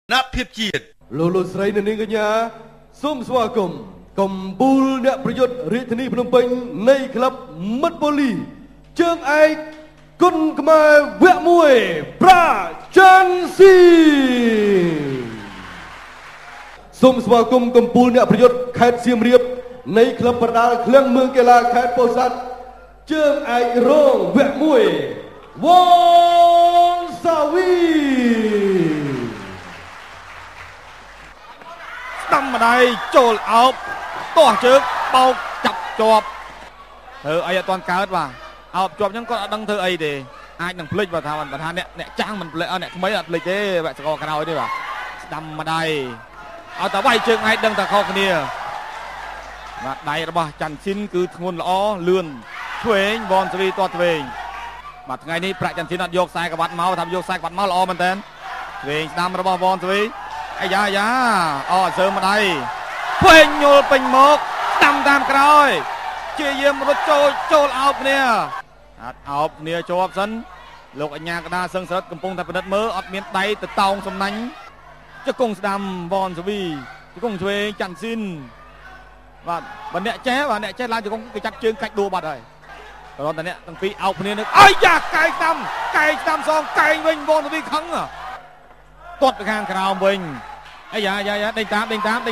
นับเพียบจีดโลโลสไรนันเองกันยาส้มสวากรมกมบูลเนประโยชน์ริทนีพนมเปญในคลับมัดบอลีเจิงไอกุนกมาเวะมวยปราจันซีส้มสวากรมกมบูลเนประโยชน์แคดเสียมเรียบในคลับประดาเครื่องเมืองเกลาแคดโปสัตเจิงไอโรงเวะมวยวอนซาวีตั้มมาได้โจลเอาตัวเชือกเป่าจับจอบไอ้ตอนการ์ดว่าเอาจอบยังก็ดังเธอไอ้เดไอ้หนังพลิกว่าทำประธานเนี่ยจ้างมันเลยเอาเนี่ยไม่อัดเลยเจ้แบบสกอร์กันเอาด้วยว่าตั้มมาได้เอาแต่ไว้เชิงไอ้ดังแต่ข้อគ្នាมาได้របស់จันชินคือធ្ងន់ល្អលឿនឆ្វេងវ៉នសេរីតតឆ្វេងបាទថ្ងៃនេះប្រាក់จันชินអត់យកខ្សែក្បាត់មកថាយកខ្សែក្បាត់មកល្អមែនតើឆ្វេងស្ដាំរបស់វ៉នសេរីអាយ៉ាអូសើមកដៃពេញញុលពេញមកតាមក្រោយជាយាមរត់ចូលអោបគ្នាអត់អោបគ្នាជាប់សិនលោកអញ្ញាកដាសឹងស្រិតកំពុងតែពិនិត្យមើលអត់មានដៃទៅតោងសំណាញ់ជង្គង់ស្ដាំវ៉នសេរីជង្គង់ឆ្វេងចាន់ស៊ីនបាទបើអ្នកចេះឡើងជង្គង់គេចាត់ជើងកាច់ដួលបាត់ហើយគ្រាន់តែអ្នកទាំងពីរអោបគ្នានឹងអាយ៉ាកែងតាមសងកែងវិញវ៉នសេរីខឹងទាត់ទៅខាងក្រោមវិញអាយ៉ាដេញតាមពេញស្ដាំម្ដង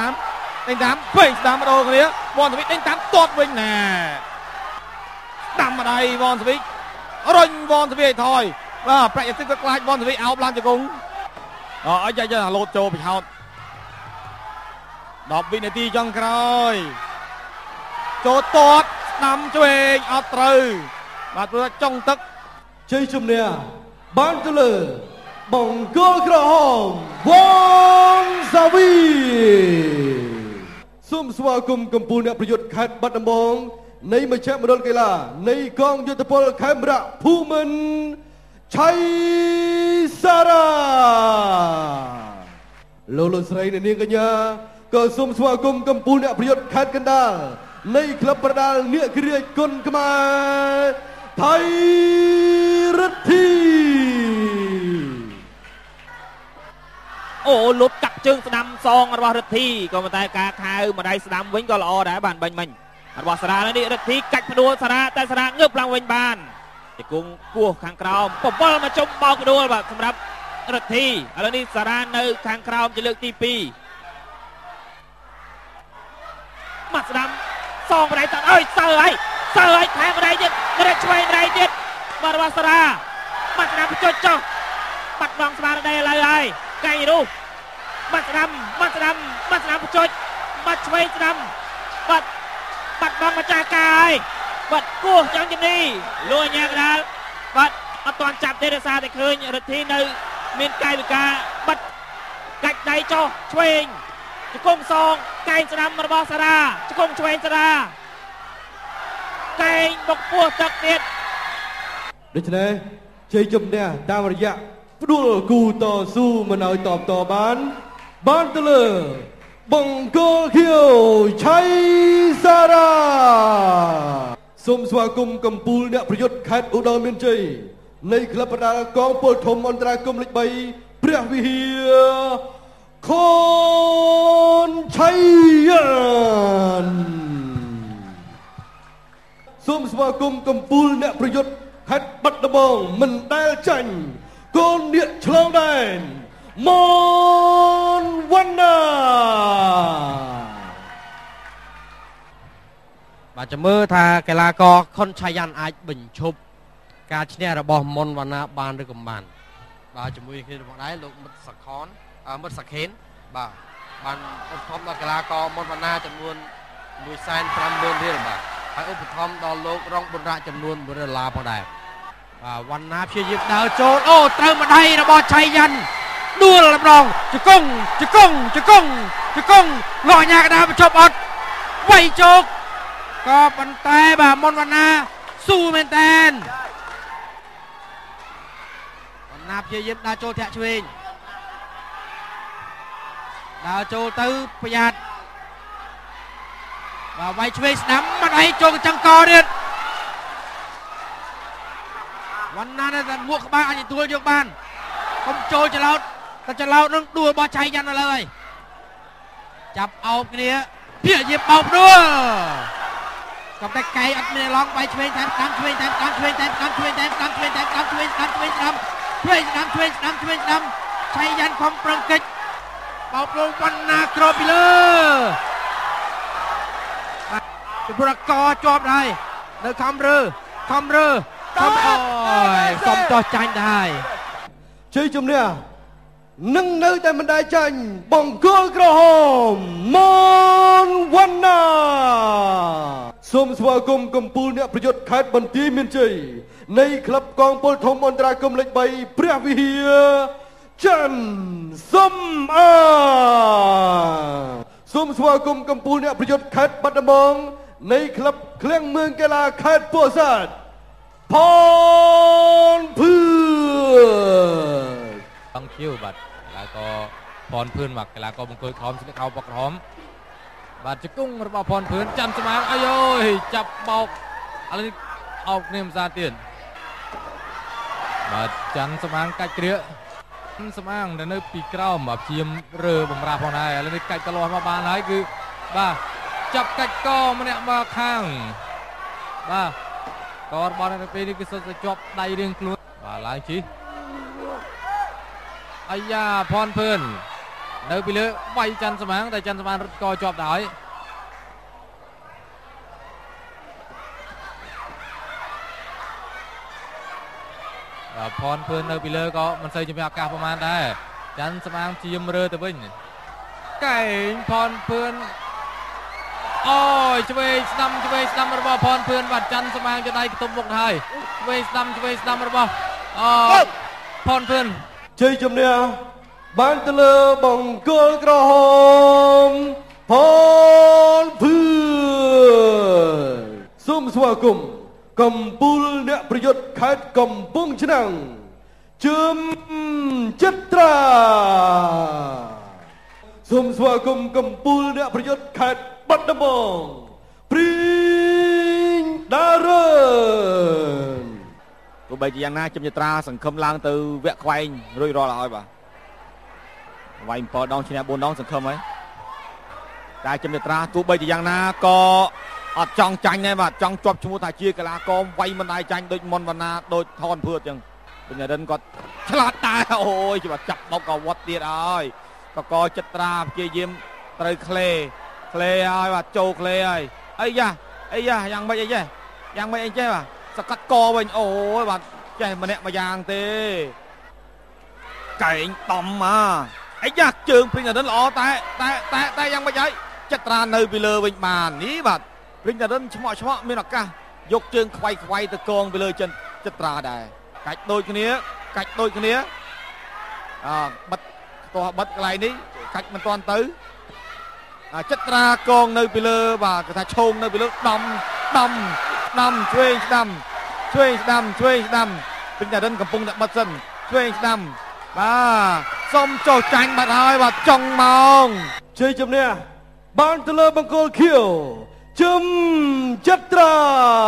គ្នាវ៉នសេរីដេញតាមទាត់វិញណាស្ដាំម្ដាយវ៉នសេរីរុញវ៉នសេរីឲ្យថយបាទប្រាក់យសិទ្ធិខ្លាចវ៉នសេរីអោបឡើងជង្គង់អាយ៉ាលោតចូលបិហោត10វិនាទីចុងក្រោយចូលទាត់ស្ដាំឆ្វេងអត់ត្រូវបាទព្រោះចុងទឹកជ័យជំនះបានទៅលើបង្គោលក្រហមវ៉នសាវីសូមស្វាគមន៍កម្ពុជាអ្នកប្រយុទ្ធខេត្តបាត់ដំបងនៃមជ្ឈមណ្ឌលកីឡានៃកងយុទ្ធពលខេមរៈភូមិន្ទឆៃសារ៉ាលោកស្រីនាងកញ្ញាក៏សូមស្វាគមន៍កម្ពុជាអ្នកប្រយុទ្ធខេត្តកណ្ដាលនៃក្លឹបប្រដាល់នាគរាជគុណខ្មែរថៃរិទ្ធីអូលុបកាត់ជើងស្ដាំសងរបស់រិទ្ធីក៏ប៉ុន្តែការខៅម្ដាយស្ដាំវិញក៏ល្អដែរបានបាញ់មិញរបស់សារ៉ានេះរិទ្ធីកាច់ផ្ដួលសារ៉ាតែសារ៉ាងើបឡើងវិញបានទីគង់គោះខាងក្រោម7មកជុំបោកផ្ដួលបាទសម្រាប់រិទ្ធីឥឡូវនេះសារ៉ានៅខាងក្រោមជាលើកទី2មកស្ដាំសងម្ដាយតាត់អើយសើហើយខែម្ដាយទៀតរត់ឆ្វេងម្ដាយទៀតបាទរបស់សារ៉ាមកស្ដាំបញ្ចុចចុះបាត់បង់ស្មារតីឥឡូវហើយកែងរូសបាត់ស្ដាំបញ្ចុចបាត់ឆ្វេងស្ដាំបាត់បង់ម្ចាស់ការហើយបាត់គោះចង់ជំនីលួចញ៉ាកដាលបាត់អត់ទាន់ចាប់ទេដោយសារតែឃើញរិទ្ធីនៅមានកាយវិការបាត់កាច់ដៃចុះឆ្វេងជង្គង់សងកែងស្ដាំរបស់សារ៉ាជង្គង់ឆ្វេងសារ៉ាកែងបុកពោះទឹកទៀតដូច្នេះជ័យជំនះតាមរយៈផ្ដួលគូតស៊ូមិនឲ្យតបតបានទៅលើបង្គោលខៀវឆៃសារ៉ាសូមស្វាគមន៍កម្ពុជាអ្នកប្រយុទ្ធខេត្តឧត្តរមានជ័យនៃក្លឹបប្រដាល់កងពលធំអន្តរកម្មលេខ3ព្រះវិហារខូនឆៃយ៉ានសូមស្វាគមន៍កម្ពុជាអ្នកប្រយុទ្ធខេត្តបាត់ដំបងមិនដែលចាញ់កូននាគឆ្លងដែនមនវណ្ណាបាទចាំមើលថាកីឡាករខុនឆៃយ៉ាន់អាចបញ្ឈប់ការឈ្នះរបស់មនវណ្ណាបានឬក៏បានបាទជាមួយគ្នារបស់ដែរលោកមិត្តសខនមិត្តសខេនបាទបានឧបត្ថម្ភដល់កីឡាករមនវណ្ណាចំនួន150,000 រៀលបាទហើយឧបត្ថម្ភដល់លោករងបុណ្យរៈចំនួន$1ផងដែរបាទវណ្ណាព្យាយាមដើរចូលអូត្រូវម្ដាយរបស់ឆៃយ៉ាន់ដួលម្ដងជង្គង់លោកអញ្ញាកដាបញ្ឈប់អត់វាយជោគក៏ប៉ុន្តែបាទមនវណ្ណាស៊ូមែនតើវណ្ណាព្យាយាមដើរចូលធាក់ឆ្វេងដើរចូលទៅប្រយ័ត្នបាទវាយឆ្វេងស្ដាំម្ដាយចូលចង្កទៀតវណ្ណានៅតែមួកក្បាលអាចទទួលយកបានកុំចូលច្រឡោតតែចន្លោនឹងដួលរបស់ឆៃយ៉ាន់ឡើយចាប់អោបគ្នាភាយាបោកដួលក៏តែកែអត់មានឡងបាយឆ្វេងតាមតាមឆ្វេងតាមតាមឆ្វេងតាមតាមឆ្វេងតាមតាមឆ្វេងតាមតាមឆ្វេងតាមឆ្វេងតាមឆ្វេងតាមឆ្វេងតាមឆ្វេងតាមឆៃយ៉ាន់ខំប្រឹងកិច្ចបោកលងវណ្ណាក្របពីលើពីប្រកជាប់ដែរនៅខំរើខំអើយសុំចោះចាញ់ដែរជ័យជំនះនឹងនៅតែមិនដែលចាញ់បង្គោលក្រហមមនវណ្ណាសូមស្វាគមន៍កម្ពុជាអ្នកប្រយុទ្ធខេត្តបន្ទាយមានជ័យនៃក្លឹបកងពលធំអន្តរកម្មលេខ3ព្រះវិហារច័ន្ទសំអាសូមស្វាគមន៍កម្ពុជាអ្នកប្រយុទ្ធខេត្តបាត់ដំបងនៃក្លឹបឃ្លាំងមឿងកីឡាខេត្តពោធិ៍សាត់ផនភឿនអង្គជឿបាទแล้วก็พรพื้นមកកីឡាករបង្គោលក្រហមស្លៀកខោពណ៌ក្រហមបាទជង្គង់របស់พรพื้นចាំស្មាងអាយអើយចាប់បោកឥឡូវអោបគ្នាម្សាទៀតបាទចាំស្មាងកាច់គ្រាស្មាងនៅពីក្រោមបាទព្យាមរើបំរាស់ផងដែរឥឡូវនេះកាច់កលាស់មកបានហើយគឺបាទចាប់កាច់កម្នាក់មកខាងបាទករបស់នៅពេលនេះគឺសុទ្ធតែជាប់ដៃរៀងខ្លួនបាទឡើងជិះអាយ៉ាផនភឿននៅពីលើវាយច័ន្ទស្មាងតែច័ន្ទស្មាងរត់កជាប់ដែរផនភឿននៅពីលើក៏មិនសូវជំនះឱកាសប្រហែលដែរច័ន្ទស្មាងជាមរើទៅវិញកែងផនភឿនអូយឆ្វេងស្ដាំរបស់ផនភឿនបាទច័ន្ទស្មាងចដៃខ្ទប់មុខហើយឆ្វេងស្ដាំរបស់ផនភឿនជ័យជំនះបានទៅលើបង្គោលក្រហមផនភឿនសូមស្វាគមន៍កម្ពុជាអ្នកប្រយុទ្ធខេត្តកំពង់ឆ្នាំងជឹមចិត្រាសូមស្វាគមន៍កម្ពុជាអ្នកប្រយុទ្ធខេត្តបាត់ដំបងព្រីងដារើនទោះបីជាយ៉ាងណាជំនឿត្រាសង្ឃឹមឡើងទៅវគ្គខ្វែងរួចរាល់ហើយបាទវាយ7ដងឈ្នះ4ដងសង្ឃឹមហើយតែជំនឿត្រាទោះបីជាយ៉ាងណាក៏អត់ចង់ចាញ់ដែរបាទចង់ជាប់ឈ្មោះថាជាកីឡាករវាយមិនដែរចាញ់ដូចមុនវណ្ណាដូចថនភឿនអញ្ចឹងពេញរិនគាត់ឆ្លាតដែរអូយច្បាស់ចាប់បោកក៏វត្តទៀតហើយកចិត្តត្រាព្យាយាមត្រូវក្លេហើយបាទចូលក្លេហើយអីយ៉ាយ៉ាងម៉េចអីចេះបាទសកាត់កវិញអូយបាទចេះម្នាក់មួយយ៉ាងទេកែងតំអីយ៉ាជើងព្រិញរិនល្អតែយ៉ាងម៉េចហើយចិត្តត្រានៅពីលើវិញបាននេះបាទព្រិញរិនឆ្មក់មានឱកាសយកជើងខ្វាយទៅកងពីលើចិត្តត្រាដែរកាច់ដូចគ្នាបិទតោះបិទកន្លែងនេះកាច់មិនទាន់ទៅចិត្តត្រាកងនៅពីលើបាទគេថាឈោងនៅពីលើដំឆ្វេងស្ដាំព្រិញរិនកំពុងតែបិទសិនឆ្វេងស្ដាំបាទសុំចុះចាញ់បាត់ហើយបាទចុងម៉ោងជ័យជំនះបានទៅលើបង្គោលខៀវជឹមចិត្រា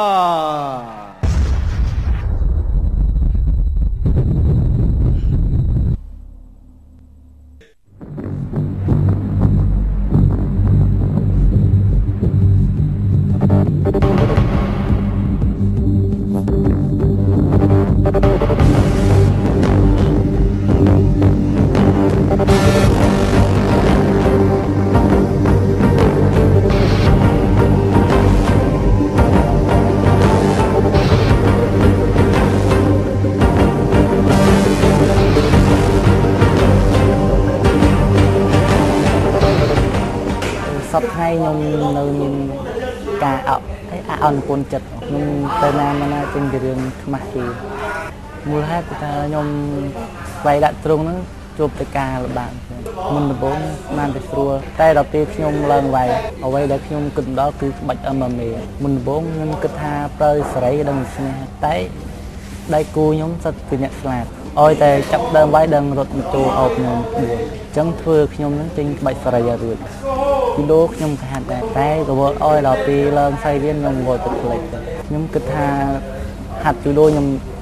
សពថ្ងៃខ្ញុំនៅមានការអន់គុណចិត្តខ្ញុំទៅណាចេញពីរឿងខ្មាស់គេមូលហេតុគឺថាខ្ញុំស្វែងដាក់ត្រង់ហ្នឹងជួបតែការលំបាកមុនដំបូងបានតែស្រួលតែដល់ពេលខ្ញុំឡើងវាយអ្វីដែលខ្ញុំគិតដល់គឺក្បាច់ MMA មុនដំបូងខ្ញុំគិតថាប្រើសេរីដឹងឈ្នះតែដៃគូខ្ញុំសិតពីអ្នកឆ្លាតអោយតែចាប់ដើមវាយដឹងរត់ចូលអោបខ្ញុំអញ្ចឹងធ្វើខ្ញុំនឹងចេញក្បាច់សេរីឲ្យរួចគីឡូខ្ញុំក៏ហាត់ដែរតែរវល់អោយដល់ពេលឡើងសៃរៀនខ្ញុំរវល់ទឹកផ្លេចខ្ញុំគិតថាហាត់គីឡូខ្ញុំ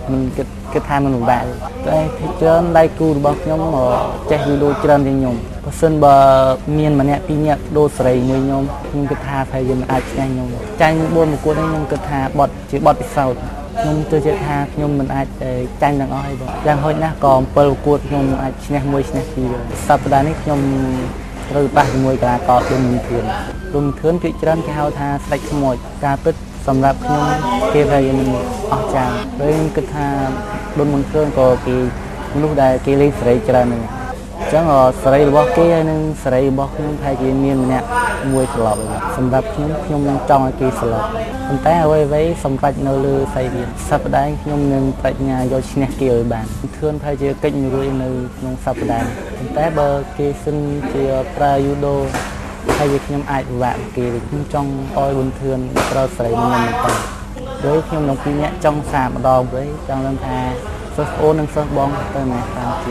mình cái tham mình bạn đây thì trên đây cù bọc nhóm mà chạy video trên thì nhung có sân bờ miền mà nè pi nhẹ đô sấy mùi nhung nhưng cái tha phải dùng ai chạy nhung tranh buôn một cuốn đấy nhưng cái tha bọt chỉ bọt sau nhung chơi chạy tha nhung mình ai tranh đằng oi đang hơi nè còn pel cuốn nhung ai chạy mùi chạy thì sắp tới đây nhung rồi ba mùi cả có đùm thườn cái trên cái hao tha sạch mồi cà pítสำหรับខ្ញុំគេថាយើងអស់ចាហើយគិតថាដុនមុនគ្រឿងក៏គេមនុស្សដែលគេលេងសេរីច្រើនហ្នឹងអញ្ចឹងសេរីរបស់គេហើយនឹងសេរីរបស់ខ្ញុំថាជាមានម្នាក់មួយស្លាប់សម្រាប់ខ្ញុំនឹងចង់ឲ្យគេស្លាប់ប៉ុន្តែអ្វីសម្រាប់នៅលើសៃវាសប្តាហ៍ខ្ញុំនឹងប្រាជ្ញាយកឈ្នះគេឲ្យបានធឿនថាជាកិច្ចមួយរួចនៅក្នុងសប្តាហ៍ប៉ុន្តែបើគេសិនជាប្រើយូដូហើយខ្ញុំអាចពិបាកគេខ្ញុំចង់ឲ្យបុនធឿនប្រើស្រីខ្ញុំទៅដោយខ្ញុំនឹងពីរនាក់ចង់សាម្ដងវិញចង់ដឹងថាសិស្សអូននិងសិស្សបងទៅណាតាមជា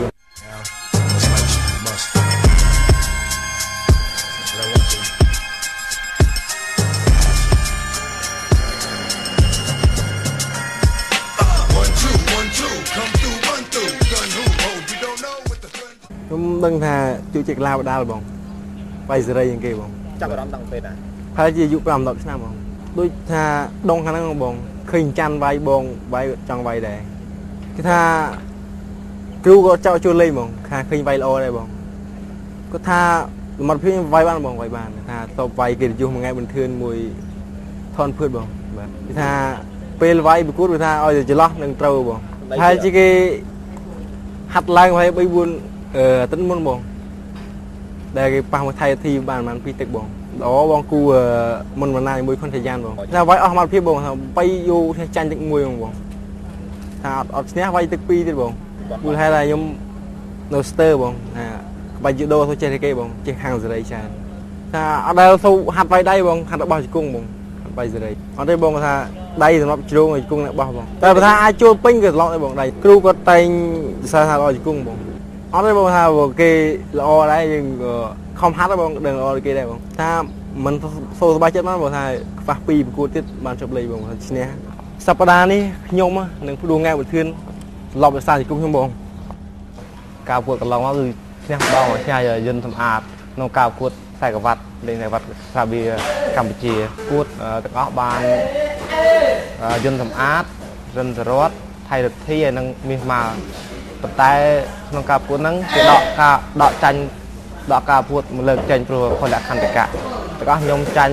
ខ្ញុំដឹងថាជួយជាកលាបដាល់បងបាយសេរីយ៉ាងគេបងចាប់អារម្មណ៍តាំងពេលណាហើយជាអាយុ5-10ឆ្នាំបងដូចថាដងខាងហ្នឹងបងឃើញចាន់វាយបងវាយចង់វាយដែរគេថាគ្រូក៏ចោលជួយលេងបងថាឃើញវាយល្អដែរបងគាត់ថាសមត្ថភាពវាយបានបងវាយបានថាតបវាយគេយុះមួយថ្ងៃបន្ទឿនមួយថនភឿតបងបាទគេថាពេលវាយប្រកួតគេថាឲ្យចន្លោះនឹងត្រូវបងហើយជាគេហាត់ឡើងហើយ3-4អាទិត្យមុនបងដែលគេប៉ះមកថៃធីបានប្រហែល2ទឹកបងល្អបងគូមុនណាមួយខុនថយ៉ានបងថាវាយអស់សមត្ថភាពបងថា3យូរចាញ់ទឹក1បងថាអត់ឈ្នះវាយទឹក2ទៀតបងគូហេតុថាខ្ញុំនៅស្ទើបងថាក្បាច់យូដូទៅចេះគេបងចេះខាងសេរីច្រើនថាអត់ដែលទៅហាត់វាយដៃបងហាត់របស់ជង្គង់បងហាត់វាយសេរីអត់ទេបងថាដៃសម្រាប់ជ្រងជង្គង់អ្នកបោះបងតែបើថាអាចចូលពេញក៏ឡងដែរបងដៃគ្រូគាត់តែងសរសើរថាល្អជង្គង់បងអត់ទេបងថាគេល្អដែរយើងខំហាត់បងដឹងល្អគេដែរបងថាមិនសូវសប្បាយចិត្តណាស់បងថាខ្វះ2ប្រកួតទៀតបានជប់លេងបងឈ្នះសប្តាហ៍នេះខ្ញុំនឹងផ្ដួងថ្ងៃបុធឿនឡប់ដោយសារជង្គង់ខ្ញុំបងការប្រកួតកន្លងមកគឺឈ្នះម្ដងឈ្នះយន្តសម្អាតក្នុងការប្រកួតខ្សែក្រវ៉ាត់លេងខ្សែក្រវ៉ាត់សាប៊ីកម្ពុជាប្រកួតទាំងអស់បានយន្តសម្អាតរិនសរតថៃរទ្ធីហើយនឹងមាសម៉ាប៉ុន្តែក្នុងការប្រកួតហ្នឹងគេដកការប្រកួតមកលើកចេញព្រោះផលលក្ខន្តិកៈទាំងអស់ខ្ញុំចាញ់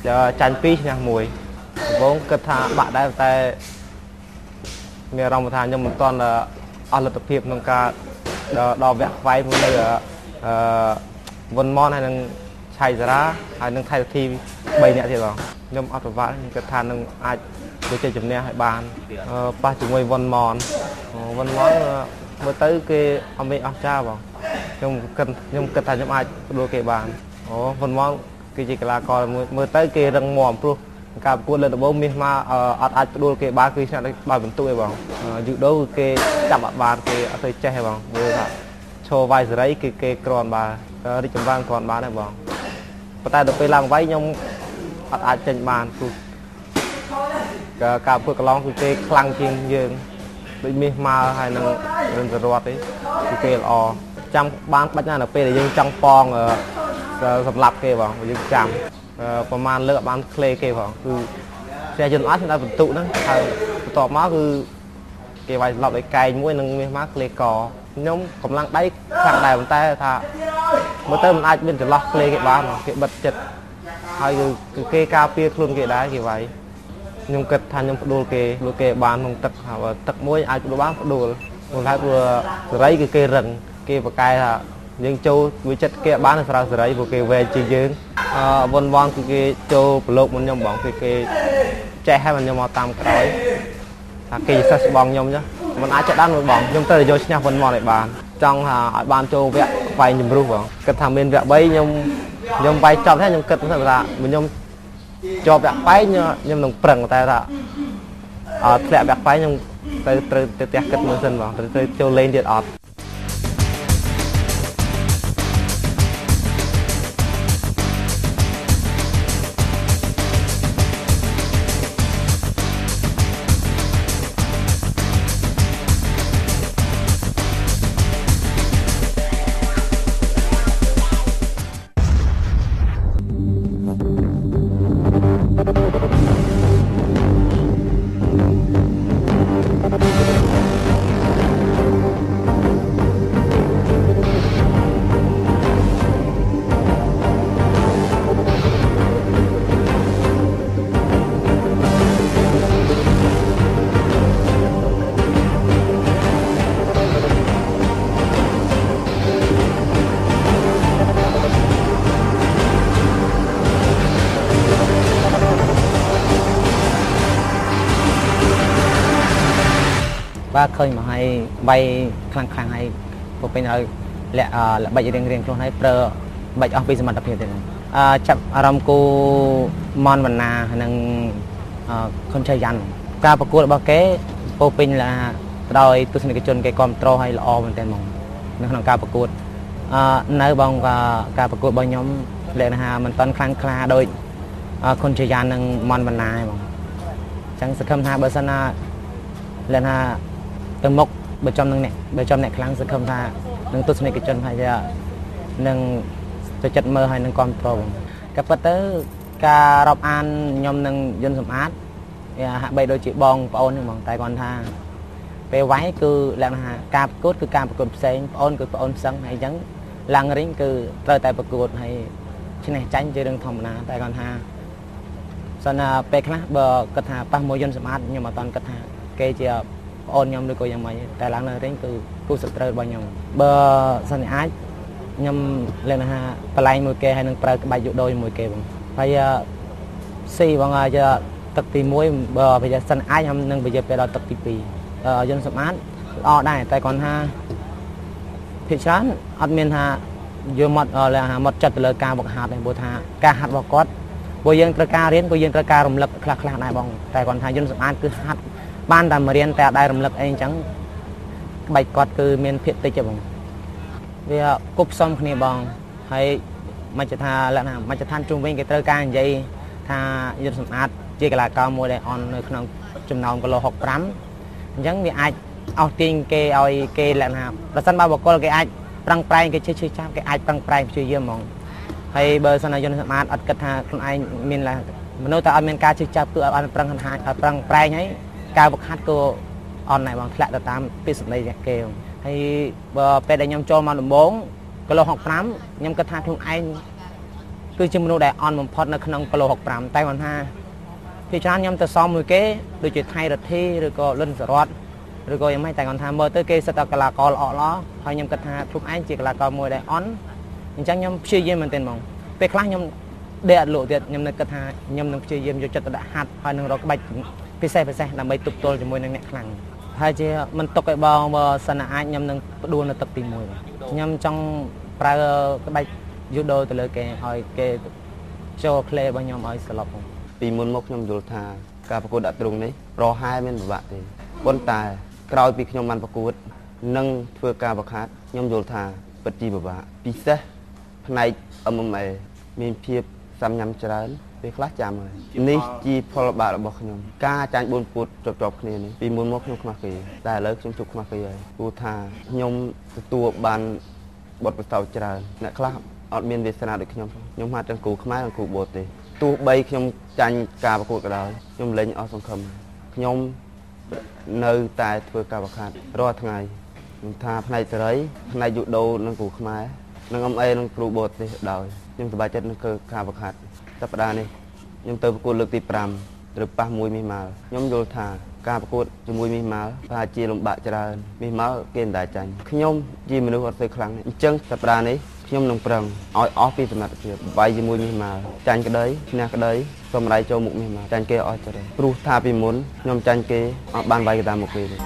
2ឈ្នះ1ដំបូងគិតថាបាក់ដែរតែមានអារម្មណ៍ថាខ្ញុំមិនទាន់អស់លទ្ធភាពក្នុងការដល់វគ្គខ្វែងមួយនៅវុនម៉នហើយនឹងឆៃសារ៉ាហើយនឹងថៃរធី3នាក់ទៀតបងខ្ញុំអត់ប្រវត្តិខ្ញុំគិតថានឹងអាចទៅជ័យជំនះឲ្យបានប៉ះជាមួយវុនម៉នមើលទៅគេអត់មានអស់ចាបងខ្ញុំគិតថាខ្ញុំអាចដួលគេបានវុនម៉នគឺជាកីឡាករមើលទៅគេរឹងមាំព្រោះការប្រកួតលើដំបូងមាសមកអត់អាចដួលគេបានគឺឆ្នះដោយបន្ទុកឯងបងយូដូគឺគេចាប់អត់បានគេអត់ទៅចេះឯងបងមើលថាឈរវាយសេរីគឺគេគ្រាន់បានរីកចម្រើនគ្រាន់បានឯងបងប៉ុន្តែដល់ពេលឡើងវាយខ្ញុំអត់អាចចេញបានព្រោះការប្រកួតកន្លងគឺគេខ្លាំងជាងយើងដូចមាសមកហើយនឹងរិនសរតទេគឺគេល្អចាំបានបាច់ណាស់នៅពេលដែលយើងចង់ប៉ងសម្រាប់គេបងយើងចាំប្រហែលលើកបានក្លេគេផងគឺផ្ទះយន្តអត់ដល់បន្ទុកហ្នឹងហើយបន្ទាប់មកគឺគេវាយស្លាប់ដោយកែងមួយនឹងមាសមកក្លេកខ្ញុំកម្លាំងដៃខ្លាំងដែរប៉ុន្តែថាមើលទៅមិនអាចមានចន្លោះក្លេគេបានគេបិទចិត្តហើយគឺគេការពារខ្លួនគេដែរគេវាយខ្ញុំគិតថាខ្ញុំផ្ដួលគេបានក្នុងទឹកមួយអាចផ្ដួលបានផ្ដួលព្រោះថាព្រោះសេរីគឺគេរឹងគេប្រកែថាយើងចូលវាចិត្តគេបានស្រាវសេរីព្រោះគេវែងជាងយើងវុនវ៉ងគឺគេចូលប្រឡូកមុនខ្ញុំបងគឺគេចេះឲ្យខ្ញុំមកតាមក្រោយថាគេសិស្សបងខ្ញុំចឹងមិនអាចចាក់ដានមួយបងខ្ញុំទៅយកឈ្នះវុនវ៉ងឲ្យបានចង់ថាឲ្យបានចូលវគ្គខ្វែងជំរុះបងគិតថាមានវគ្គ3ខ្ញុំវាយចប់ហើយខ្ញុំគិតថាខ្ញុំជាប់វគ្គខ្វែងខ្ញុំនឹងប្រឹងតែថាធ្លាក់វគ្គខ្វែងខ្ញុំត្រូវទៅផ្ទះគិតមើលសិនបងត្រូវចូលលេងទៀតអត់ và khơi mà hay bay khăng khăng hay một bên hơi lẹ bay riêng riêng luôn hay pro bay ở bên mặt đặc biệt này chậm aram cô mon vần na năng con trai dàn caประกวดbao kế một bên là đòi tôi xin cái chân cái control hay là o bên tên mong năng năng caประกวดnơi bong và caประกวดbao nhóm lệ là mình toàn khăng khăng đôi con trai dàn năng mon vần na mong chẳng sẽ không tha bờ sân lên ha từng mốc bên trong này kháng sẽ không tha nâng tôi xin cái chân hay là nâng tôi chật mơ hay nâng con pro các bất tớ ca rộp an nhom nâng dân sầm át hạ bay đôi chị bong ôn nhưng mà tại còn tha về váy cứ làm hà cạp cốt cứ cạp cột sen ôn cứ ôn sân hay chẳng lăng rính cứ rơi tại bậc cột hay trên này tránh chơi đừng thòng na tại còn tha sân pe khác bờ cật hà pa môi dân sầm át nhưng mà toàn cật hà kê chia ôn nhom được coiយ៉ាងម៉េចតែឡើងនៅរៀងគឺគូសត្រូវរបស់ខ្ញុំបើសិនអាចខ្ញុំលេងថាបលែងមួយគេហើយនឹងប្រើក្បាច់យុដូជាមួយគេបងហើយស៊ីបងអាចទឹកទី1បើbây giờសិនអាចខ្ញុំនឹងbây giờពេលដល់ទឹកទី2យន្តសម្អាតល្អដែរតែគាត់ថាភាគច្រើនអត់មានថាយកមកមកចាត់ទៅលើការវឹកហាត់ទេព្រោះថាការហាត់របស់គាត់ព្រោះយើងត្រូវការរៀនព្រោះយើងត្រូវការរំលឹកខ្លះៗដែរបងតែគាត់ថាយន្តសម្អាតគឺហាត់បានតែមករៀនតែអត់ដែររំលឹកអីអញ្ចឹងក្បាច់គាត់គឺមានភាគតិចទេបងវាគប់ផ្សំគ្នាបងហើយមកថាលក្ខណៈមកឋានជុំវិញគេត្រូវការនិយាយថាយន្តសម្អាតជាកីឡាករមួយដែលអននៅក្នុងចំណោមគីឡូ65អញ្ចឹងវាអាចអស់ទាញគេឲ្យគេលក្ខណៈប្រសិនបើបកគលគេអាចប្រឹងប្រែងគេឈឺចាប់គេអាចប្រឹងប្រែងព្យាយាមហ្មងហើយបើសិនណាយន្តសម្អាតអត់គិតថាខ្លួនឯងមានមនុស្សតែអត់មានការឈឺចាប់គឺអត់ប្រឹងហាត់អត់ប្រឹងប្រែងហើយការវឹកហាត់ក៏អនដែរបងធ្លាក់ទៅតាមពីសម្ដីគេហើយបើពេលដែលខ្ញុំចូលមកដំបូងគីឡូ65ខ្ញុំគិតថាខ្លួនឯងគឺជាមនុស្សដែលអនបំផុតនៅក្នុងគីឡូ65តែគាត់ថាពីច្រើនខ្ញុំទៅសមមួយគេដូចជាថៃរទ្ធីឬក៏លិនសរតឬក៏យ៉ាងម៉េចតែគាត់ថាមើលទៅគេសិតតែកីឡាករល្អហើយខ្ញុំគិតថាខ្លួនឯងជាកីឡាករមួយដែលអន់អញ្ចឹងខ្ញុំព្យាយាមមែនទែនហ្មងពេលខ្លះខ្ញុំដេកអត់លក់ទៀតខ្ញុំនឹកគិតថាខ្ញុំនឹងព្យាយាមយកចិត្តទៅដាក់ហាត់ហើយនឹងរកក្បាច់ពិសេសដើម្បីទប់ទល់ជាមួយនឹងអ្នកខ្លាំងហើយជាមិនទុកឲ្យបងបើសិនអាចខ្ញុំនឹងផ្ដួលនៅទឹកទី1ខ្ញុំចង់ប្រើក្បាច់យូដូទៅលើគេឲ្យគេចូលក្លេរបស់ខ្ញុំឲ្យស្លប់ពីមុនមកខ្ញុំយល់ថាការប្រកួតដាក់ទ្រង់នេះប្រហែលមានពិបាកទេប៉ុន្តែក្រោយពីខ្ញុំបានប្រកួតនិងធ្វើការវឹកហាត់ខ្ញុំយល់ថាពិតជាពិបាកពិសេសផ្នែក MMA មានភាពសាំញ៉ាំច្រើនពេលខ្លះចាំហើយនេះជាផលបាករបស់ខ្ញុំការចាញ់4ពុតជាប់គ្នានេះពីមុនមកខ្ញុំខ្មាស់គេតែឥឡូវខ្ញុំជប់ខ្មាស់គេហើយព្រោះថាខ្ញុំទទួលបានបទពិសោធន៍ច្រើនអ្នកខ្លះអត់មានវាសនាដូចខ្ញុំហាត់ទាំងគ្រូខ្មែរនិងគ្រូបរទេសទោះបីខ្ញុំចាញ់ការប្រកួតក៏ដោយខ្ញុំលែងអស់សង្ឃឹមខ្ញុំនៅតែធ្វើការវឹកហាត់រាល់ថ្ងៃខ្ញុំថាផ្នែកសេរីផ្នែកយូដូនិងគ្រូខ្មែរនិង MA និងគ្រូបរទេសដោយខ្ញុំសប្បាយចិត្តនឹងការវឹកហាត់សប្តាហ៍នេះខ្ញុំទៅប្រកួតលើកទី5ឬប៉ះមួយមីម៉ាល់ខ្ញុំយល់ថាការប្រកួតជាមួយមីម៉ាល់ប្រហែលជាលំបាកច្រើនមីម៉ាល់គេមិនដែលចាញ់ខ្ញុំជាមនុស្សអត់សូវខ្លាំងអញ្ចឹងសប្តាហ៍នេះខ្ញុំនឹងប្រឹងឲ្យអស់ពីសមត្ថភាពបាយជាមួយមីម៉ាល់ចាញ់ក្តីឈ្នះក្តីសម្រេចចូលមុខមីម៉ាល់ចាញ់គេអស់ទៅព្រោះថាពីមុនខ្ញុំចាញ់គេអត់បានបាយក្តាមមុខគេទេ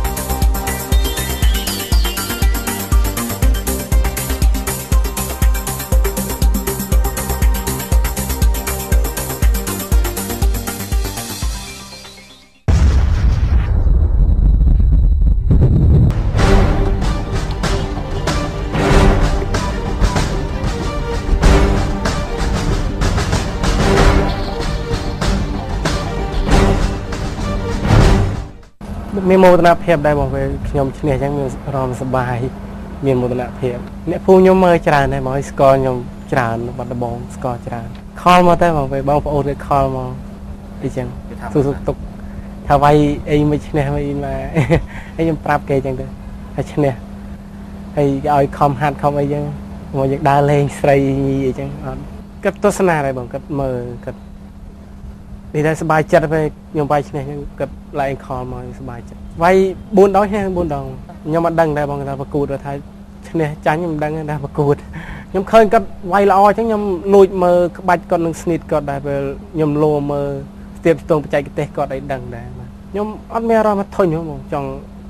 មានមោទនភាពដែរបងពេលខ្ញុំឈ្នះអញ្ចឹងមានអារម្មណ៍សប្បាយមានមោទនភាពអ្នកភូមិខ្ញុំមើលច្រើនដែរបងឲ្យស្គាល់ខ្ញុំច្រើនបាត់ដំបងស្គាល់ច្រើនខលមកតែបងពេលបងប្អូនគេខលមកអីចឹងសុខទុកថាវាយអីមិនឈ្នះមិនមកហើយខ្ញុំប្រាប់គេអញ្ចឹងទៅថាឈ្នះហើយគេឲ្យខំហាត់ខំអីចឹងមកយើងដើរលេងស្រីអីចឹងអត់គិតទស្សនាដែរបងគិតមើលគិតនេះតែសប្បាយចិត្តពេលខ្ញុំវាយឈ្នះខ្ញុំគិតឡើងខលមកសប្បាយចិត្តវាយ4ដងឈ្នះ4ដងខ្ញុំអត់ដឹងដែរបងថាប្រកួតថាឈ្នះចាញ់ខ្ញុំមិនដឹងដែរប្រកួតខ្ញុំឃើញគាត់វាយល្អអញ្ចឹងខ្ញុំលួចមើលក្បាច់គាត់នឹងស្នីតគាត់ដែរពេលខ្ញុំលោមើលស្ទាបស្ទងបច្ចេកទេសគាត់ឲ្យដឹងដែរខ្ញុំអត់មានអារម្មណ៍ធុញហ្មងចង់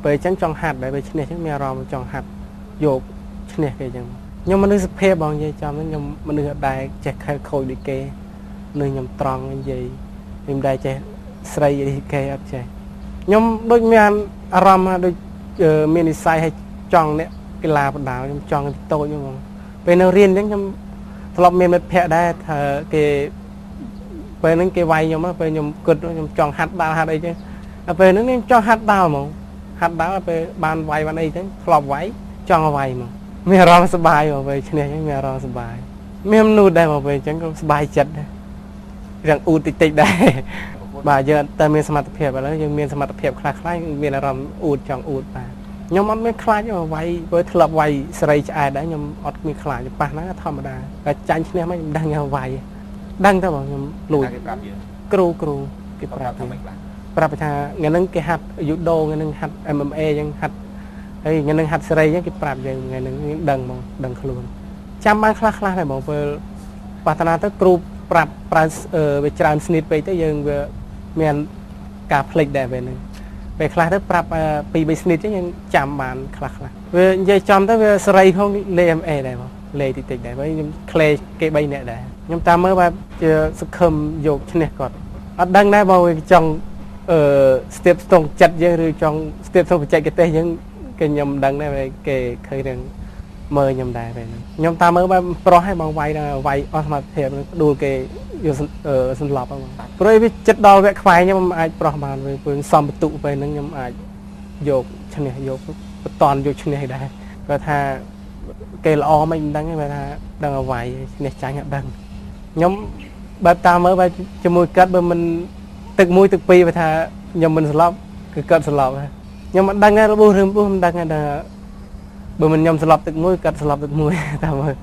ពេលចឹងចង់ហាត់ដែរពេលឈ្នះចឹងមានអារម្មណ៍ចង់ហាត់យកឈ្នះគេចឹងខ្ញុំមនុស្សសភាពបងនិយាយចំខ្ញុំមនុស្សអត់ដែរចេះខែលខូចដូចគេនឹងខ្ញុំត្រង់និយាយខ្ញុំដែរចេះស្រីដូចគេអត់ចេះខ្ញុំដូចមានអារម្មណ៍ដូចមាននិស្ស័យឲ្យចង់អ្នកកីឡាបដាល់ខ្ញុំចង់តូចហ្នឹងបងពេលនៅរៀនចឹងខ្ញុំធ្លាប់មានមិត្តភ័ក្តិដែរថាគេពេលហ្នឹងគេវាយខ្ញុំពេលខ្ញុំគិតខ្ញុំចង់ហាត់ដាល់ហាត់អីចឹងដល់ពេលហ្នឹងខ្ញុំចង់ហាត់ដាល់ហ្មងហាត់ដាល់ពេលបានវាយបានអីចឹងធ្លាប់វាយចង់វាយហ្មងមានអារម្មណ៍សប្បាយមកពេលឈ្នះចឹងមានអារម្មណ៍សប្បាយមានមនុស្សដែរមកពេលចឹងក៏សប្បាយចិត្តដែររៀងអ៊ូតតិចដែរបាទយើងតែមានសមត្ថភាពឥឡូវយើងមានសមត្ថភាពខ្លះៗមានអារម្មណ៍អ៊ូតចង់អ៊ូតបាទខ្ញុំអត់មានខ្លាចវាយពេលធ្លាប់វាយសេរីឆ្អែតដែរខ្ញុំអត់មានខ្លាចប៉ះហ្នឹងធម្មតាតែចាញ់ឈ្នះមកខ្ញុំដឹងថាវាយដឹងទៅបងខ្ញុំលួចគ្រូគេប្រាប់ថាថ្ងៃហ្នឹងគេហាត់យូដូថ្ងៃហ្នឹងហាត់ MMA អញ្ចឹងហាត់ហើយថ្ងៃហ្នឹងហាត់សេរីអញ្ចឹងគេប្រាប់យើងថ្ងៃហ្នឹងដឹងហ្មងដឹងខ្លួនចាំបានខ្លះដែរបងពេលប្រាថ្នាទៅគ្រូប្រាប់វាច្រើនស្និតពេកទៅយើងវាមានការភ្លេចដែរពេលហ្នឹងពេលខ្លះទៅប្រាប់2-3ស្និតអញ្ចឹងយើងចាំបានខ្លះវានិយាយចំទៅវាសេរីផងលេ MA ដែរបងលេតិចដែរហើយខ្ញុំក្លេគេ3នាក់ដែរខ្ញុំតាមមើលបែបជាសង្ឃឹមយកឈ្នះគាត់អត់ដឹងដែរបងវាចង់ស្ទាបស្ទងចិត្តយើងឬចង់ស្ទាបស្ទងបច្ចេកទេសយើងគេខ្ញុំដឹងដែរគេឃើញរឿងមើលខ្ញុំដែរពេលហ្នឹងខ្ញុំតាមមើលបែបប្រុសឲ្យបងវាយអស់សមត្ថភាពដួលគេយកសន្លប់ហ្នឹងព្រោះវាចិត្តដល់វគ្គខ្វាយខ្ញុំអាចប្រុសបានពេលសំបន្ទុកពេលហ្នឹងខ្ញុំអាចយកឈ្នះយកបន្តយកឈ្នះដែរគាត់ថាគេល្អមិនដឹងទេគាត់ថាដឹងឲ្យវាយឈ្នះចាញ់អត់ដឹងខ្ញុំបែបតាមមើលបែបជាមួយគាត់បើមិនទឹក1ទឹក2គាត់ថាខ្ញុំមិនស្លាប់គឺគាត់ស្លាប់ខ្ញុំមិនដឹងដែររបួសរឿងមិនដឹងដែរបើមិនខ្ញុំស្លាប់ទឹក1គាត់ស្លាប់ទឹក1តាមមើល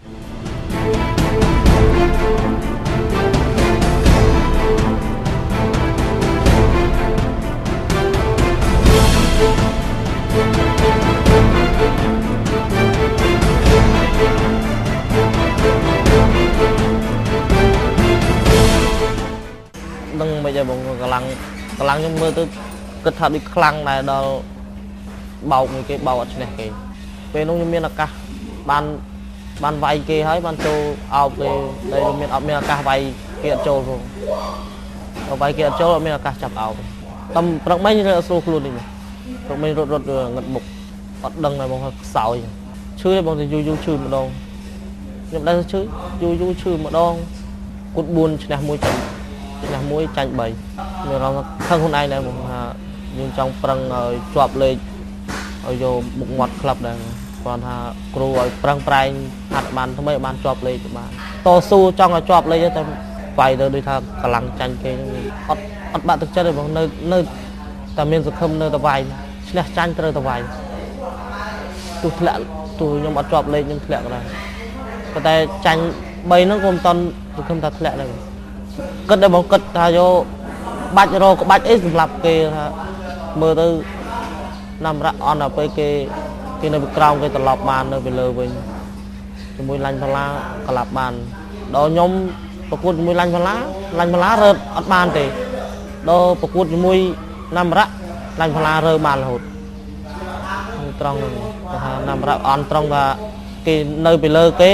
ដឹងមិនទេបងកម្លាំងខ្ញុំមើលទៅគិតថាដូចខ្លាំងដែរដល់បោកមួយគេបោកអត់ឈ្នះគេពេលនោះខ្ញុំមានឱកាសបានវាយគេហើយបានចូលអោបគេតែខ្ញុំអត់មានឱកាសវាយគេអត់ចូលផងដល់វាយគេអត់ចូលអត់មានឱកាសចាប់អោបតែព្រឹកមិញរត់ស្រួលខ្លួននេះព្រឹកមិញរត់ងឹតមុខអត់ដឹងដែរបងខ្សោយឈឺទេបងទៅយូរឈឺម្ដងខ្ញុំដែរឈឺយូរឈឺម្ដងគូត4ឈ្នះ1ចាញ់1ចាញ់3មានអារម្មណ៍ខឹងខ្លួនឯងដែរបងថាយើងចង់ប្រឹងឲ្យជាប់លេខឲ្យយកមុខមាត់ក្លឹបដែរគាត់ថាគ្រូឲ្យប្រឹងប្រែងហាត់បានថ្មីបានជាប់លេខបានតស៊ូចង់ឲ្យជាប់លេខតែវាយទៅដូចថាកម្លាំងចាញ់គេអត់បាក់ទឹកចិត្តទេបងនៅតែមានសង្ឃឹមនៅតែវាយឈ្នះចាញ់ត្រូវតែវាយទោះធ្លាក់ទោះខ្ញុំអត់ជាប់លេខខ្ញុំធ្លាក់ដែរប៉ុន្តែចាញ់3ហ្នឹងក៏មិនតន់សង្ឃឹមថាធ្លាក់ដែរគិតដែរបងគិតថាយកបាច់រកក្បាច់អីសម្រាប់គេថាមើលទៅណាំរ៉ាអន់ដល់ពេលគេនៅពីក្រោមគេត្រឡប់បាននៅពីលើវិញជាមួយឡាញ់ផាឡាក្លាប់បានដល់ខ្ញុំប្រកួតជាមួយឡាញ់ផាឡារើអត់បានទេដល់ប្រកួតជាមួយណាំរ៉ាឡាញ់ផាឡារើបានរហូតត្រង់ហ្នឹងថាណាំរ៉ាអន់ត្រង់ថាគេនៅពីលើគេ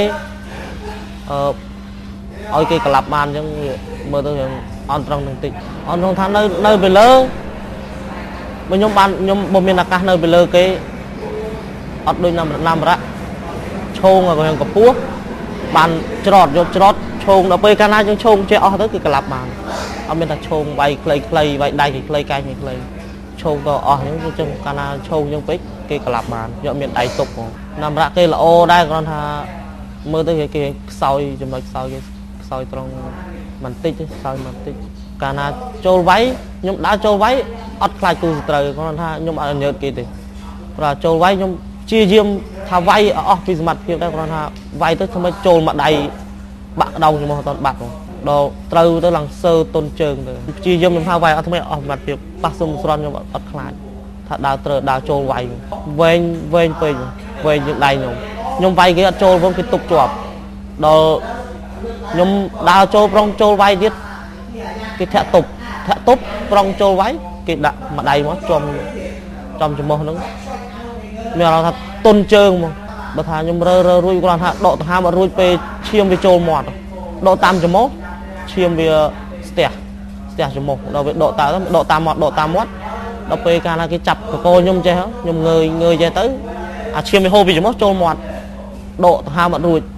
ឲ្យគេក្លាប់បានអញ្ចឹងមើលទៅអន់ត្រង់នឹងតិចអន់ត្រង់ថានៅពីលើបើខ្ញុំបើមានឱកាសនៅពីលើគេអត់ដូចណាំរ៉ាឈោងឲ្យគាត់កម្ពស់បានច្រត់យកច្រត់ឈោងដល់ពេលកាលណាយើងឈោងចេះអស់ទៅគឺក្លាប់បានអត់មានថាឈោងវាយខ្លីវាយដៃខ្លីកាយខ្លីឈោងទៅអស់អញ្ចឹងកាលណាឈោងអញ្ចឹងពេកគេក្លាប់បានយកមានដៃទប់ហ្មងណាំរ៉ាគេល្អដែរគ្រាន់ថាមើលទៅគេខ្សោយចំណុចខ្សោយគេខ្សោយត្រង់បន្តិចខ្សោយបន្តិចកាលណាចូលវាយខ្ញុំដើរចូលវាយអត់ខ្លាចគូសត្រូវគាត់ថាខ្ញុំអត់ញើតគេទេព្រោះចូលវាយខ្ញុំជាយាមថាវាយអស់ពីសមត្ថភាពដែរគាត់ថាវាយទៅធ្វើម៉េចចូលមួយដៃបាក់ដងខ្ញុំអត់បាត់ដល់ត្រូវទៅឡើងសើតុនជើងទៅជាយាមខ្ញុំថាវាយអត់ធ្វើម៉េចអស់សមត្ថភាពប៉ះសុំស្រន់ខ្ញុំអត់ខ្លាចថាដើរចូលវាយវែងពេកវែងជាងដៃខ្ញុំវាយគេអត់ចូលផងគេទុកជាប់ដល់ខ្ញុំដើរចូលប្រងចូលវាយទៀតគេធាក់ទប់ប្រងចូលវាយគេដាក់មួយដៃមកចំចំោះហ្នឹងមានអារម្មណ៍ថាទុនជើងហ្មងបើថាខ្ញុំរើរួចគាត់ថាដកដង្ហើមអត់រួចពេលឈាមវាចូលមាត់ដកតាមចំោះឈាមវាស្ទះចំោះដល់វាដកតាមមាត់ដល់ពេលកាលណាគេចាប់កកខ្ញុំចេះខ្ញុំងើយចេះទៅអាឈាមវាហូរពីចំោះចូលមាត់ដកដង្ហើមអត់រួច